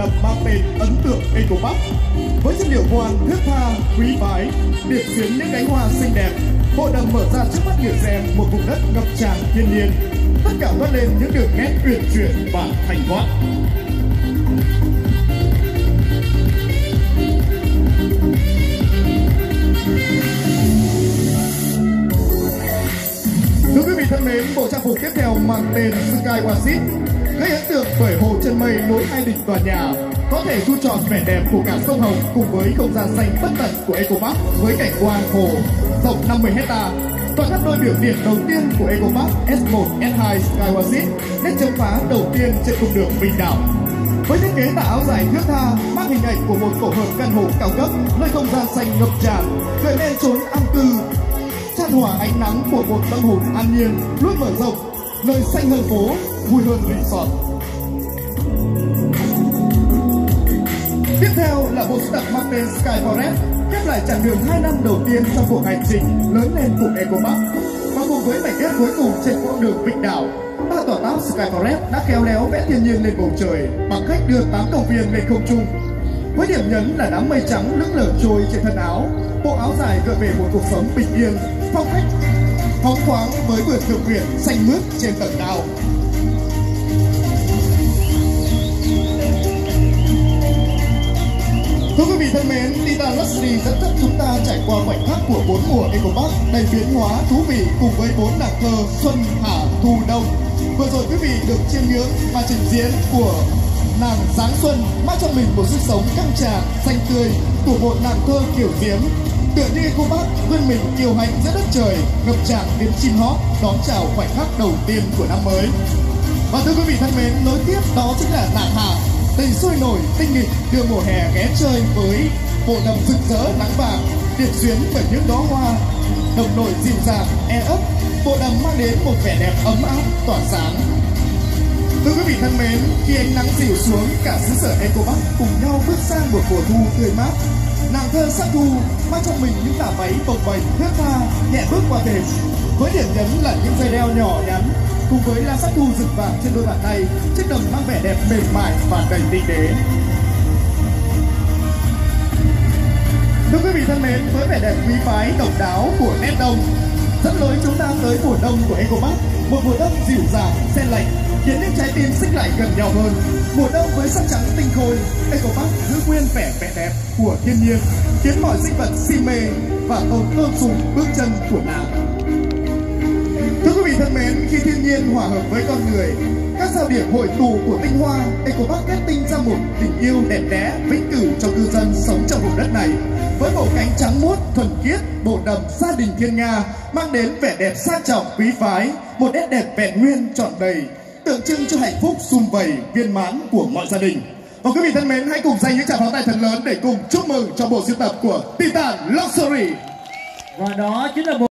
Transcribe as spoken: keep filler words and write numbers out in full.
đầm mang tên ấn tượng Eco Park. Với chất liệu voan thướt tha, quý phái, điểm xuyến những cánh hoa xinh đẹp, bộ đầm mở ra trước mắt người xem một vùng đất ngập tràn thiên nhiên, tất cả toát lên những đường nét uyển chuyển và thanh thoát. Thưa quý vị thân mến, bộ trang phục tiếp theo mang tên Sky Oasis, gây ấn tượng bởi hồ chân mây nối hai đỉnh tòa nhà, có thể thu trọn vẻ đẹp của cả sông Hồng cùng với không gian xanh bất tận của Eco Park với cảnh quan hồ rộng năm mươi héc ta. Tọa tháp đôi biểu điện đầu tiên của Eco Park S một S hai Sky Oasis, nét chấm phá đầu tiên trên cung đường Bình Đảo. Với thiết kế tà áo dài thướt tha, mang hình ảnh của một tổ hợp căn hộ cao cấp, nơi không gian xanh ngập tràn, gợi lên chốn an cư, chan hòa ánh nắng của một tâm hồn an nhiên luôn mở rộng, nơi xanh hơn phố, vui hơn resort. Tiếp theo là bộ sưu tập mang tên Sky Forest, khép lại chặng đường hai năm đầu tiên trong cuộc hành trình lớn lên của Eco Park. Và cùng với mảnh ghép cuối cùng trên con đường Vịnh Đảo, ba tòa tháp Sky Forest đã khéo léo vẽ thiên nhiên lên bầu trời bằng cách đưa tám công viên lên không trung. Với điểm nhấn là đám mây trắng lững lờ trôi trên thân áo, bộ áo dài gợi về một cuộc sống bình yên, phong cách phóng khoáng với vườn thượng uyển xanh mướt trên tầng cao. Thưa quý vị thân mến, Titan Luxury dẫn dắt chúng ta trải qua khoảnh khắc của bốn mùa Eco Park đầy biến hóa thú vị cùng với bốn nàng thơ xuân, hạ, thu, đông. Vừa rồi quý vị được chiêm ngưỡng màn trình diễn của nàng Giáng Xuân, mang trong mình một sức sống căng tràn, xanh tươi của một nàng thơ kiểu diễm. Tựa như Eco Park vươn mình kiêu hãnh giữa đất trời, ngập tràn tiếng chim hót đón chào khoảnh khắc đầu tiên của năm mới. Và thưa quý vị thân mến, nối tiếp đó chính là nàng Hạ, đầy sôi nổi, tinh nghịch đưa mùa hè ghé chơi với bộ đầm rực rỡ nắng vàng, điểm xuyến bởi những đóa hoa đồng nổi dịu dàng, e ấp. Bộ đầm mang đến một vẻ đẹp ấm áp, tỏa sáng. Thưa quý vị thân mến, khi ánh nắng dịu xuống, cả xứ sở Eco Park cùng nhau bước sang một mùa thu tươi mát. Nàng thơ sắc thu mang trong mình những tà váy bồng bềnh thướt tha, nhẹ bước qua thềm, với điểm nhấn là những dây đeo nhỏ nhắn cùng với la sắc thu rực vàng trên đôi bàn tay, chiếc đầm mang vẻ đẹp mềm mại và đầy tinh tế. Thưa quý vị thân mến, với vẻ đẹp quý phái độc đáo của nét đông, dẫn lối chúng ta tới mùa đông của Eco Park, một mùa đông dịu dàng, se lạnh, khiến những trái tim xích lại gần nhau hơn. Mùa đông với sắc trắng tinh khôi, Eco Park giữ nguyên vẻ vẻ đẹp của thiên nhiên, khiến mọi sinh vật si mê và tôn tôn sùng bước chân của nàng. Thưa quý vị thân mến, khi thiên nhiên hòa hợp với con người, các giao điểm hội tụ của tinh hoa, Eco Park kết tinh ra một tình yêu đẹp đẽ, vĩnh cửu cho cư dân sống trong vùng đất này. Với bộ cánh trắng muốt, thuần khiết, bộ đầm gia đình thiên nga mang đến vẻ đẹp sang trọng, quý phái, một nét đẹp vẹn nguyên trọn đầy, tượng trưng cho hạnh phúc sum vầy viên mãn của mọi gia đình. Và quý vị thân mến, hãy cùng dành những tràng pháo tay thật lớn để cùng chúc mừng cho bộ sưu tập của Titan Luxury. Và đó chính là bộ